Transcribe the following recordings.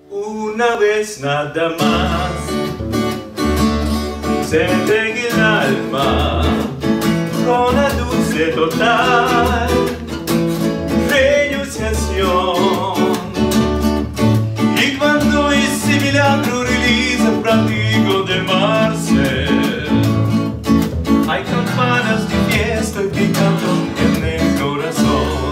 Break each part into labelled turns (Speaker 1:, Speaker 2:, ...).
Speaker 1: Una vez nada más se entregue el alma con la dulce total renunciación, y cuando ese milagro realiza práctico de amarse, hay campanas de fiesta que cantan en el corazón.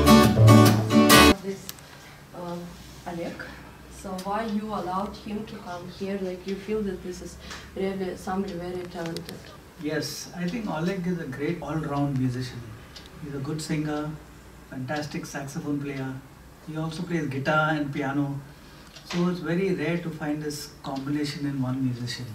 Speaker 2: Oleg, so why you allowed him to come here? Like, you feel that this is really somebody very talented?
Speaker 3: Yes, I think Oleg is a great all-round musician. He's a good singer, fantastic saxophone player. He also plays guitar and piano. So it's very rare to find this combination in one musician.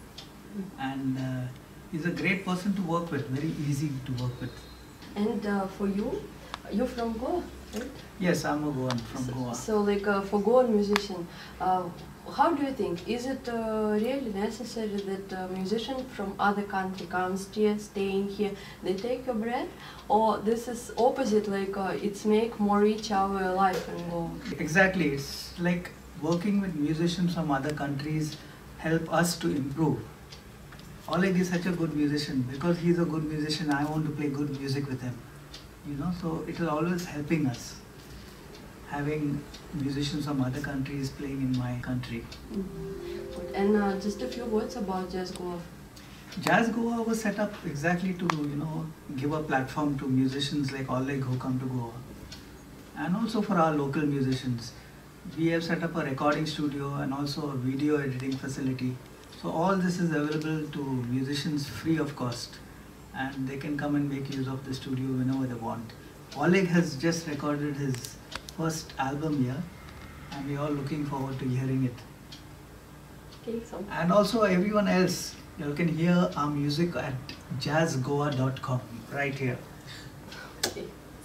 Speaker 3: And he's a great person to work with, very easy to work with.
Speaker 2: And for you, you're from Goa, right?
Speaker 3: Yes, I'm a Goan from Goa.
Speaker 2: So like for Goan musician, how do you think? Is it really necessary that a musician from other country comes here, staying here, they take your bread? Or this is opposite, like it's make more rich our life in Goa?
Speaker 3: Exactly, it's like working with musicians from other countries help us to improve. Oleg is such a good musician. Because he's a good musician, I want to play good music with him. You know, so it is always helping us, having musicians from other countries playing in my country.
Speaker 2: Mm-hmm. And just a few words about Jazz Goa.
Speaker 3: Jazz Goa was set up exactly to, give a platform to musicians like Oleg who come to Goa. And also for our local musicians. We have set up a recording studio and also a video editing facility. So all this is available to musicians free of cost. And they can come and make use of the studio whenever they want. Oleg has just recorded his first album here, and we're all looking forward to hearing it.
Speaker 2: Okay, so.
Speaker 3: And also everyone else, you can hear our music at jazzgoa.com, right here.
Speaker 2: Okay.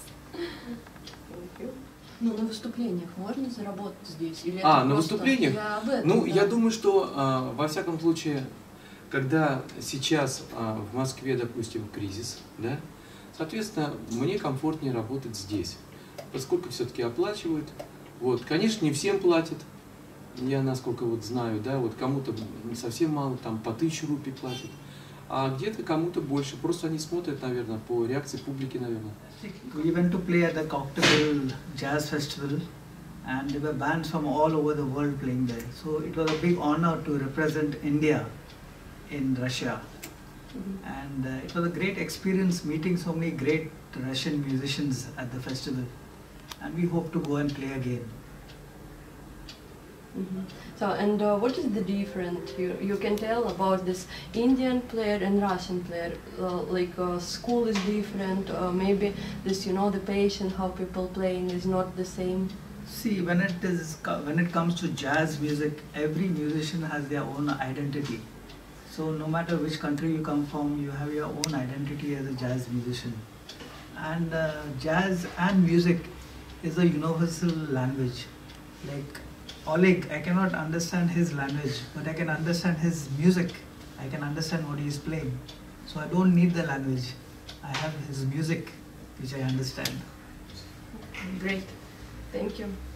Speaker 2: Thank you. Ну, на выступлениях можно заработать здесь? Или
Speaker 4: на выступлениях? Я думаю, что во всяком случае, когда сейчас в Москве, допустим, кризис, да, соответственно, мне комфортнее работать здесь, поскольку все-таки оплачивают. Вот, конечно, не всем платят, я насколько вот знаю, да, вот кому-то совсем мало, там по 1000 рупий платят, а где-то кому-то больше. Просто они смотрят, наверное, по реакции публики, наверное.
Speaker 3: We went to play at the Cocktail Jazz Festival, and there were bands from all over the world playing there. So it was a big honor to represent India in Russia. Mm-hmm. And it was a great experience meeting so many great Russian musicians at the festival. And we hope to go and play again.
Speaker 2: Mm-hmm. So, and what is the difference you can tell about this Indian player and Russian player? School is different, maybe this, the patient, how people playing is not the same.
Speaker 3: See, when it comes to jazz music, every musician has their own identity. So no matter which country you come from, you have your own identity as a jazz musician. And jazz and music is a universal language. Like Oleg, I cannot understand his language, but I can understand his music. I can understand what he is playing. So I don't need the language. I have his music, which I understand.
Speaker 2: Great. Thank you.